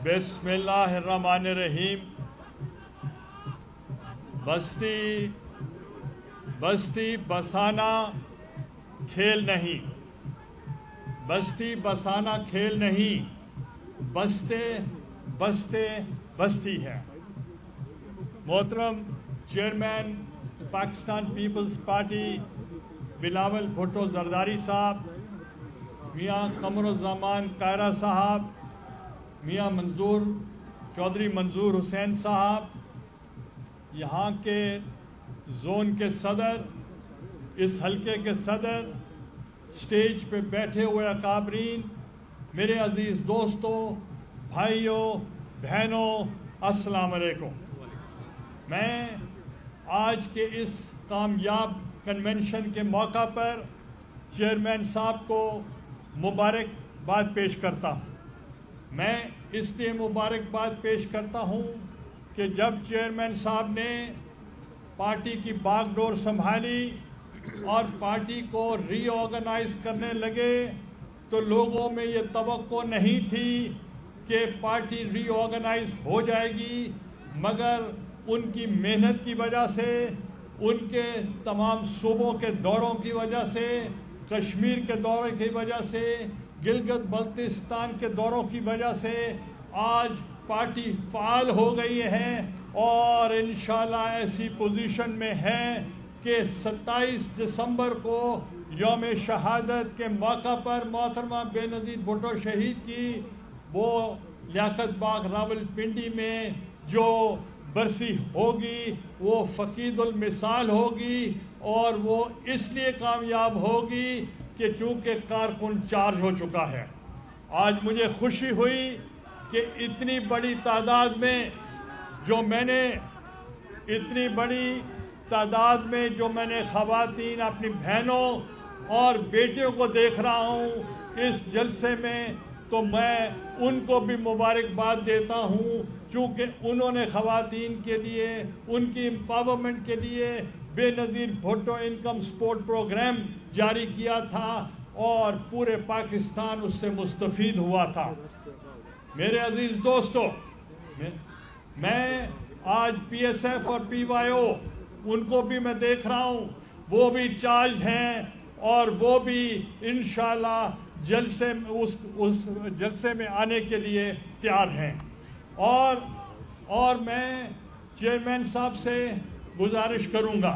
बिस्मिल्लाहिर्रहमानिर्रहीम। बस्ती बसाना खेल नहीं, बस्ती बसाना खेल नहीं, बसते बसते बस्ती है। मोहतरम चेयरमैन पाकिस्तान पीपल्स पार्टी बिलावल भुट्टो जरदारी साहब, मियाँ कमरुज़्ज़मान कायरा साहब, मियाँ चौधरी मंजूर हुसैन साहब, यहाँ के जोन के सदर, इस हलके के सदर, स्टेज पे बैठे हुए अकाबरीन, मेरे अजीज़ दोस्तों, भाइयों बहनों, अस्सलाम वालेकुम। मैं आज के इस कामयाब कन्वेंशन के मौका पर चेयरमैन साहब को मुबारकबाद पेश करता हूँ। मैं इसलिए मुबारकबाद पेश करता हूँ कि जब चेयरमैन साहब ने पार्टी की बागडोर संभाली और पार्टी को रीऑर्गेनाइज करने लगे तो लोगों में ये तवक्को नहीं थी कि पार्टी रीऑर्गेनाइज हो जाएगी, मगर उनकी मेहनत की वजह से, उनके तमाम सूबों के दौरों की वजह से, कश्मीर के दौरे की वजह से, गिलगित बल्तिस्तान के दौरों की वजह से आज पार्टी फाल हो गई है और इंशाल्लाह ऐसी पोजीशन में है कि 27 दिसंबर को यौम शहादत के मौका पर मोहतरमा बेनज़ीर भुट्टो शहीद की वो लियाकत बाग रावलपिंडी में जो बरसी होगी वो फ़कीदुल मिसाल होगी और वो इसलिए कामयाब होगी कि चूँकि कारकुन चार्ज हो चुका है। आज मुझे खुशी हुई कि इतनी बड़ी तादाद में जो मैंने ख़वातीन अपनी बहनों और बेटियों को देख रहा हूँ इस जलसे में, तो मैं उनको भी मुबारकबाद देता हूँ चूँकि उन्होंने ख़वातीन के लिए, उनकी एम्पावरमेंट के लिए Benazir Bhutto Income Support Programme जारी किया था और पूरे पाकिस्तान उससे मुस्तफ़ीद हुआ था। मेरे अजीज़ दोस्तों, मैं आज PSF और PYO उनको भी मैं देख रहा हूँ, वो भी चार्ज हैं और वो भी इंशाल्लाह जलसे में उस जलसे में आने के लिए तैयार हैं। और मैं चेयरमैन साहब से गुजारिश करूँगा,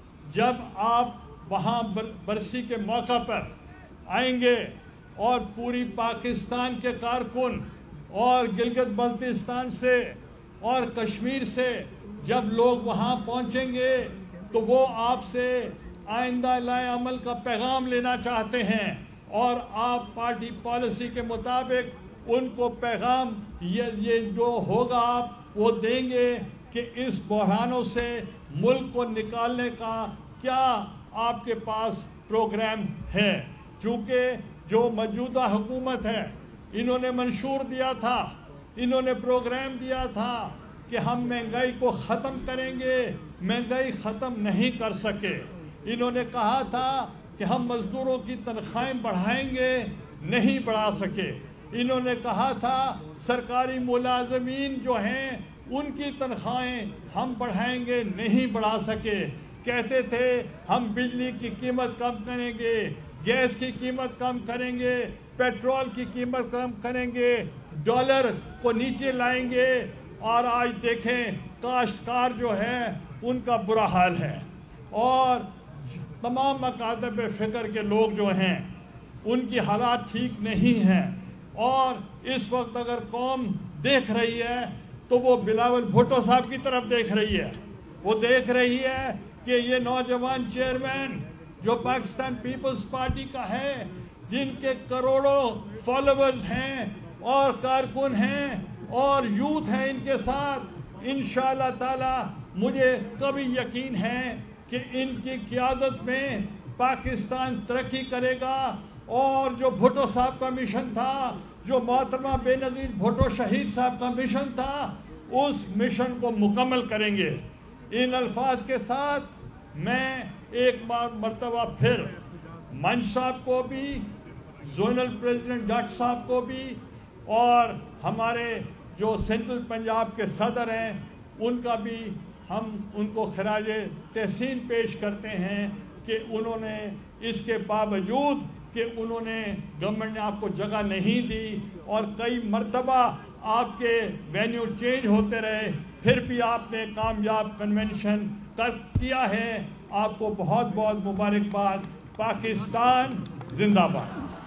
जब आप वहाँ बरसी के मौका पर आएंगे और पूरी पाकिस्तान के कारकुन और गिलगित बल्तिस्तान से और कश्मीर से जब लोग वहाँ पहुँचेंगे तो वो आपसे आइंदा लाए अमल का पैगाम लेना चाहते हैं और आप पार्टी पॉलिसी के मुताबिक उनको पैगाम ये जो होगा आप वो देंगे कि इस बहरानों से मुल्क को निकालने का क्या आपके पास प्रोग्राम है। चूँकि जो मौजूदा हुकूमत है इन्होंने मंशूर दिया था, इन्होंने प्रोग्राम दिया था कि हम महंगाई को ख़त्म करेंगे, महंगाई ख़त्म नहीं कर सके। इन्होंने कहा था कि हम मज़दूरों की तनख्वाहें बढ़ाएंगे, नहीं बढ़ा सके। इन्होंने कहा था सरकारी मुलाजमीन जो हैं उनकी तनख्वाहें हम बढ़ाएंगे, नहीं बढ़ा सके। कहते थे हम बिजली की कीमत कम करेंगे, गैस की कीमत कम करेंगे, पेट्रोल की कीमत कम करेंगे, डॉलर को नीचे लाएंगे, और आज देखें काश्तकार जो है उनका बुरा हाल है और तमाम मकातब फ़िक्र के लोग जो हैं उनकी हालात ठीक नहीं हैं। और इस वक्त अगर कौम देख रही है तो वो बिलावल भुट्टो साहब की तरफ देख रही है। वो देख रही है कि ये नौजवान चेयरमैन जो पाकिस्तान पीपल्स पार्टी का है, जिनके करोड़ों फॉलोअर्स हैं और कारकुन हैं और यूथ हैं इनके साथ, इंशाअल्लाह ताला मुझे कभी यकीन है कि इनकी क़ियादत में पाकिस्तान तरक्की करेगा। और जो भुट्टो साहब का मिशन था, जो मोहतरमा बेनज़ीर भुट्टो शहीद साहब का मिशन था, उस मिशन को मुकम्मल करेंगे। इन अल्फाज के साथ मैं एक बार मर्तबा फिर मंच साहब को भी, जोनल प्रेसिडेंट डॉक्टर साहब को भी और हमारे जो सेंट्रल पंजाब के सदर हैं उनका भी हम उनको खराज तहसीन पेश करते हैं कि उन्होंने इसके बावजूद कि उन्होंने गवर्नमेंट ने आपको जगह नहीं दी और कई मर्तबा आपके वेन्यू चेंज होते रहे, फिर भी आपने कामयाब कन्वेंशन किया है। आपको बहुत बहुत मुबारकबाद। पाकिस्तान जिंदाबाद।